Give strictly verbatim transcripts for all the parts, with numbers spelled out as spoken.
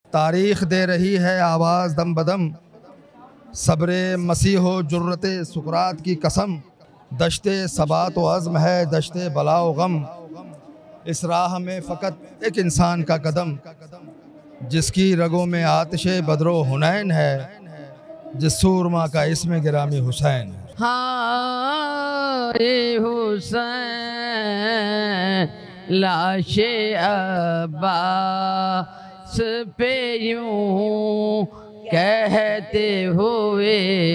तारीख़ दे रही है आवाज़ दम बदम, सब्र मसीहो जुर्रते सुकरात की कसम। दश्ते सबात व अज़्म है दश्ते बला व गम, इस राह में फ़कत एक इंसान का कदम। जिसकी रगों में आतिशे बदरो हुनैन है, जिस सूरमा का इसमें गिरामी हुसैन है। हाँ हुसैन लाशे अब्बास पे यूं कहते हुए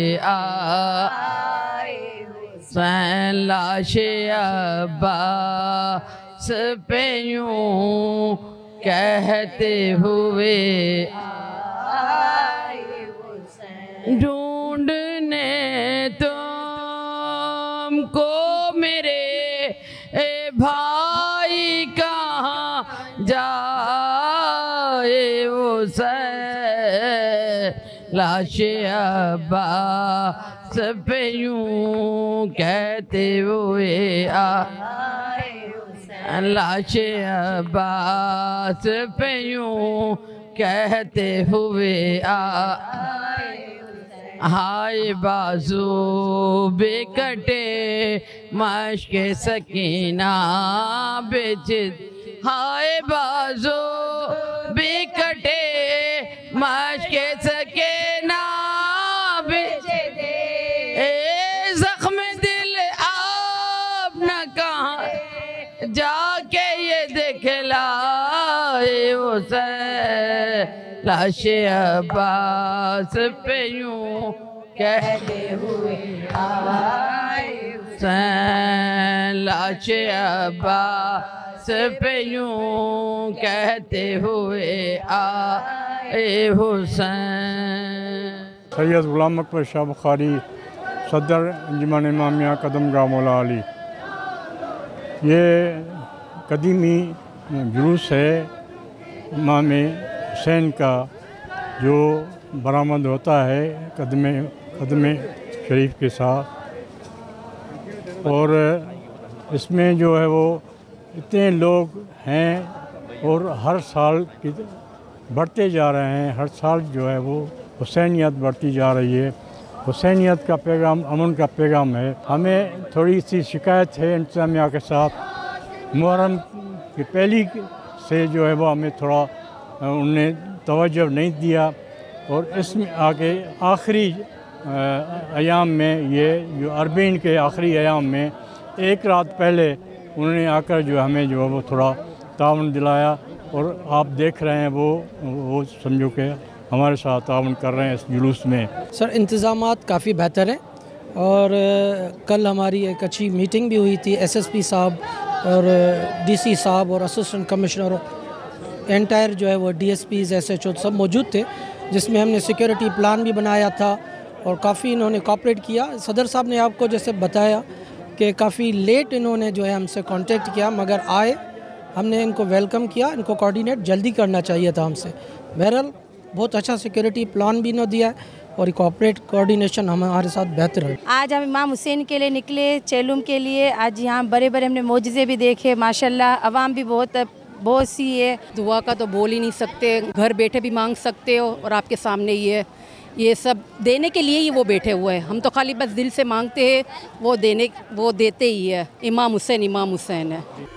आए हुसैन, लाशे अब्बास पे यूं कहते हुए आए हुसैन। ढूंढने तुमको मेरे ए भाई कहाँ जाए हुसैन, लाशे अब्बास पे यूं कहते हुए आए हुसैन, लाशे अब्बास पे यूं कहते हुए आए। हाय बाजू बेकटे मश्क सकीना बेचित, हाय बाजू बेकटे मश्क सकीना बेचित, ए जख्म दिल आप न कहाँ जाके ये दिखलाए हुसैन, लाशे अब्बास पे यूं कहते हुए आए हुसैन, लाशे अब्बास पे यूं कहते हुए आए हुसैन। सैयद गुलाम अकबर शाह बुखारी, सदर अंजुमन इमामिया कदमगाह मौला अली। ये कदीमी जुलूस है इमाम हुसैन का जो बरामद होता है कदमे कदमे शरीफ के साथ, और इसमें जो है वो इतने लोग हैं और हर साल बढ़ते जा रहे हैं। हर साल जो है वो हुसैनियत बढ़ती जा रही है। हुसैनियत का पैगाम अमन का पैगाम है। हमें थोड़ी सी शिकायत है इंतज़ामिया के साथ, मुहर्रम की पहली से जो है वो हमें थोड़ा उनने तवज्जो नहीं दिया, और इसमें आके आखिरी अयाम में, ये जो अरबीन के आखिरी अयाम में एक रात पहले उन्होंने आकर जो हमें जो है वो थोड़ा ताउन दिलाया, और आप देख रहे हैं वो वो समझो कि हमारे साथ ताउन कर रहे हैं इस जुलूस में। सर इंतज़ामात काफ़ी बेहतर हैं, और कल हमारी एक अच्छी मीटिंग भी हुई थी। एसएसपी साहब और डीसी साहब और असिस्टेंट कमिश्नर और एंटायर जो है वो डीएसपीज़ एसएचओ सब मौजूद थे, जिसमें हमने सिक्योरिटी प्लान भी बनाया था और काफ़ी इन्होंने कोऑपरेट किया। सदर साहब ने आपको जैसे बताया कि काफ़ी लेट इन्होंने जो है हमसे कांटेक्ट किया, मगर आए, हमने इनको वेलकम किया। इनको कोऑर्डिनेट जल्दी करना चाहिए था हमसे। बहरहाल बहुत अच्छा सिक्योरिटी प्लान भी इन्होंने दिया है और कोऑपरेट कोऑर्डिनेशन हमारे साथ बेहतर है। आज हम इमाम हुसैन के लिए निकले, चेलुम के लिए। आज यहाँ बड़े बड़े हमने मौजज़े भी देखे, माशाल्लाह। अवाम भी बहुत बहुत सी है। दुआ का तो बोल ही नहीं सकते, घर बैठे भी मांग सकते हो, और आपके सामने ये ये सब देने के लिए ही वो बैठे हुए हैं। हम तो खाली बस दिल से मांगते हैं, वो देने वो देते ही है। इमाम हुसैन इमाम हुसैन है।